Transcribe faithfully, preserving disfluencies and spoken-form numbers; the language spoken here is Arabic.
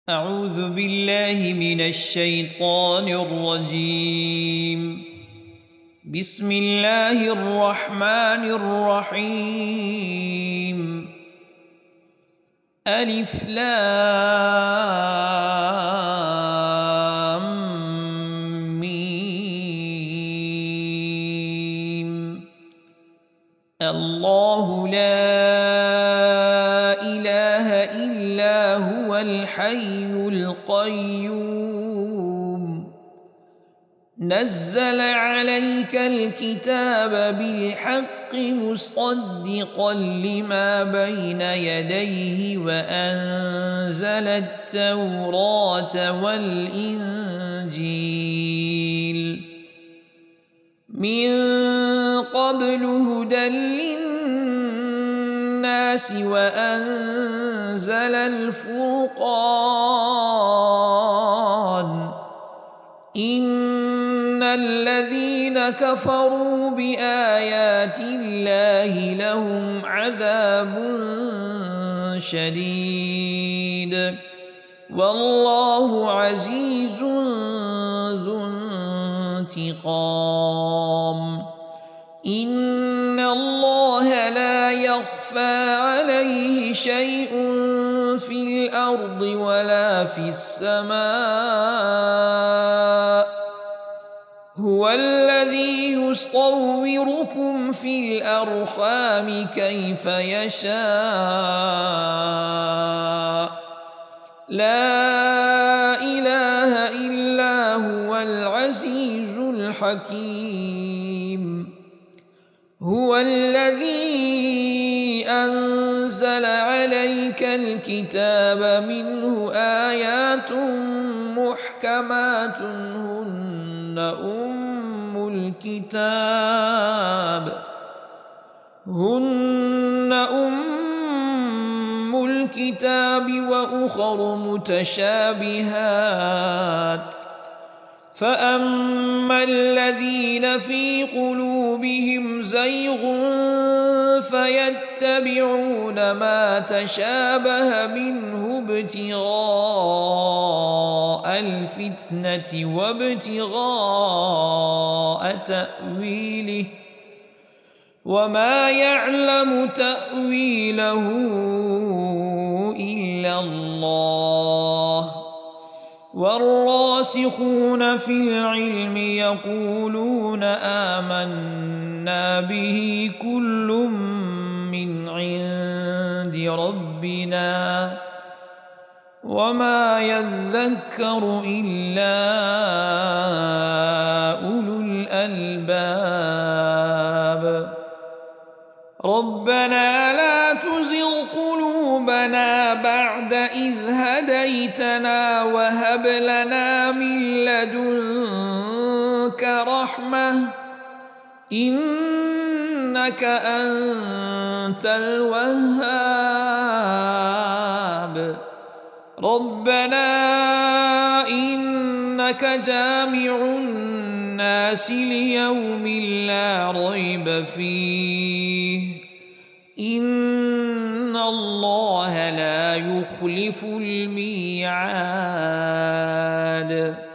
أعوذ بالله من الشيطان الرجيم. بسم الله الرحمن الرحيم. ألف لام ميم. الله لا إله إلا هو الحي القيوم. نزل عليك الكتاب بالحق مصدقا لما بين يديه وأنزل التوراة والإنجيل من قبل هدى للناس وأنزل الفرقان. إن الذين كفروا بآيات الله لهم عذاب شديد والله عزيز ذو انتقام. إن الله لا يخفى عليه شيء في الأرض ولا في السماء. هو الذي يصوركم في الأرحام كيف يشاء. لا إله إلا هو العزيز الحكيم. هو الذي أنزل عليك الكتاب منه آيات محكمات هن أم الكتاب هن أم الكتاب وأخر متشابهات. فأما الذين في قلوبهم زيغ فيتبعون ما تشابه منه ابتغاء الفتنة وابتغاء تأويله وما يعلم تأويله إلا الله. والراسخون في العلم يقولون آمنا به كل من عند ربنا وما يذكر إلا أولو الألباب. ربنا لا تزغ قلوبنا بعد إذ هديتنا وهب لنا من لدنك رحمة إنك أنت الوهاب. ربنا إنك جامع الناس ليوم لا ريب فيه إن الله لا يخلف الميعاد.